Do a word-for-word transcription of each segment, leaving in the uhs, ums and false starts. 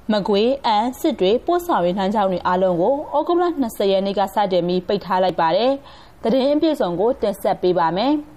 မကွေးအန်စစ်တွေပို့ဆောင်ရေးလမ်းကြောင်းတွေအားလုံးကိုဩဂုတ်လ၂၀ရက်နေ့ကစတင်ပြီးပိတ်ထားလိုက်ပါတယ်။သတင်းအပြည့်အစုံကိုတင်ဆက်ပေးပါမယ်။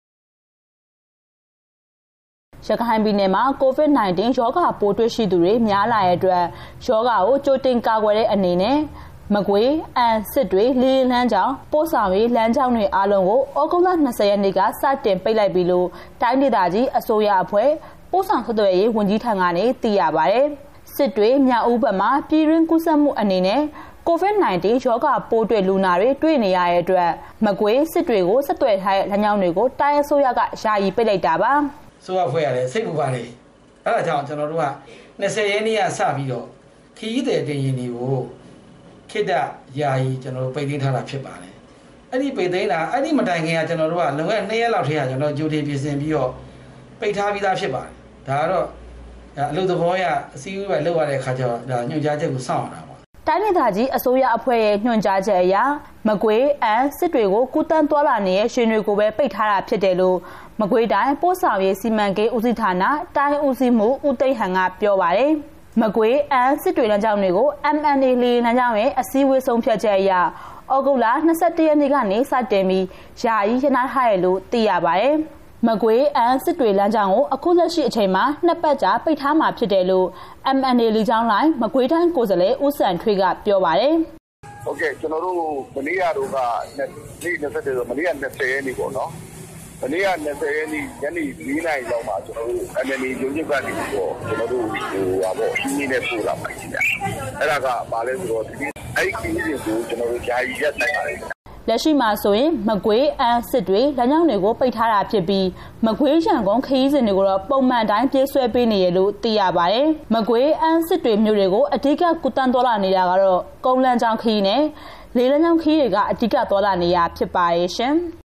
ရခိုင်ပြည်နယ်မှာ ကိုဗစ် ၁၉ ရောဂါပိုးတွေ့ရှိသူတွေများလာတဲ့အတွက်ရောဂါကိုကြိုတင်ကာကွယ်တဲ့အနေနဲ့မကွေးအန်စစ်တွေလေးလမ်းကြောင်းပို့ဆောင်ရေးလမ်းကြောင်းတွေအားလုံးကိုဩဂုတ်လ၂၀ရက်နေ့ကစတင်ပိတ်လိုက်ပြီလို့တိုင်းဒေသကြီးအစိုးရအဖွဲ့ပို့ဆောင်ဆက်သွယ်ရေးဝန်ကြီးဌာနကနေသိရပါတယ်။စစ်တွေမြောက်ဦးဘက်မှာပြည်တွင်းကူးစက်မှုအနေနဲ့ကိုဗစ် ၁၉ ရောဂါပိုးတွေ့လူနာတွေတွေ့နေရတဲ့အတွက်မကွေးစစ်တွေကိုဆက်သွယ်ထားတဲ့လမ်းကြောင်းတွေကိုတိုင်းအစိုးရကယာယီပိတ်လိုက်တာပါ။ဆိုရဖွဲ့ရတယ်စိတ်ပူပါလေ။အဲ့ဒါကြောင့်ကျွန်တော်တို့က၂၀ရက်နေ့ကစပြီးတော့ခီးတဲ့တင်ရင်တွေကိုခိတ္တယာယီကျွန်တော်တို့ပိတ်သိမ်းထားတာဖြစ်ပါတယ်။အဲ့ဒီပိတ်သိမ်းတာအဲ့ဒီမတိုင်ခင်ကကျွန်တော်တို့ကလွန်ခဲ့နှစ်ရက်လောက်ထဲကကျွန်တော်ကြိုတင်ပြင်ဆင်ပြီးတော့ပိတ်ထားပြီးသားဖြစ်ပါတယ်။ဒါကတော့အလုပ်သဘောရအစည်းအဝေးပဲလုပ်ရတဲ့အခါကျတော့ဒါညွှန်ကြားချက်ကိုစောင့်ရတာပေါ့တိုင်းဒေသကြီးအစိုးရအဖွဲ့ရဲ့ညွှန်ကြားချက်အရမကွေးအန်စစ်တွေကိုကူတန်းသွားလာနေတဲ့ရှင်တွေကိုပဲပိတ်ထားတာဖြစ်တယ်လို့မကွေးတိုင်းပို့ဆောင်ရေးစီမံကိန်းဦးစီးဌာနတိုင်းဦးစီးမှုဦးသိန်းဟန်ကပြောပါတယ်မကွေးအန်စစ်တွေလမ်းကြောင်းတွေကို M N A လေးလမ်းကြောင်းရဲ့အစည်းအဝေးဆုံးဖြတ်ချက်အရဩဂုတ်လ၂၁ရက်နေ့ကနေစတင်ပြီးယာယီရနာထားရလို့သိရပါတယ်မကွေးအန်စစ်တွေလမ်းကြောင်းကိုအခုလက်ရှိအချိန်မှာနှစ်ပတ်ကြာပိတ်ထားမှာဖြစ်တယ်လို့ M N A လီကြောင်းလိုင်းမကွေးတိုင်းကိုယ်စားလှယ်ဦးစံထွေးကပြောပါတယ်။ဟုတ်ကဲ့ကျွန်တော်တို့မနေ့ကတော့ကနေ့၂၁ဆိုမနေ့က၂၀ရက်နေ့ပေါ့နော်။မနေ့က၂၀ရက်နေ့ညနေ၄နာရီလောက်မှာကျွန်တော်တို့ M N A ရုံးချုပ်ကနေပြီးတော့ကျွန်တော်တို့ဟိုဟာပေါ့ရှင်းနေပို့လာပါရှိတယ်။အဲ့ဒါကဘာလဲဆိုတော့ဒီအဲ့ဒီခီးတွေကိုကျွန်တော်တို့ဂျာကြီးရက်နိုင်ပါတယ်လက်ရှိမှာဆိုရင်မကွေးအန်စစ်တွေလမ်းကြောင်းတွေကိုပိတ်ထားတာဖြစ်ပြီးမကွေးရန်ကုန်ခရီးစဉ်တွေကိုတော့ပုံမှန်တိုင်းပြေးဆွဲပေးနေရလို့သိရပါတယ်။မကွေးအန်စစ်တွေမြို့တွေကိုအဓိကကုတန်းတော်လာနေတာကတော့ကုန်းလမ်းကြောင်းခရီးနဲ့လေးလမ်းကြောင်းခရီးတွေကအဓိကတော်လာနေရဖြစ်ပါရဲ့ရှင်။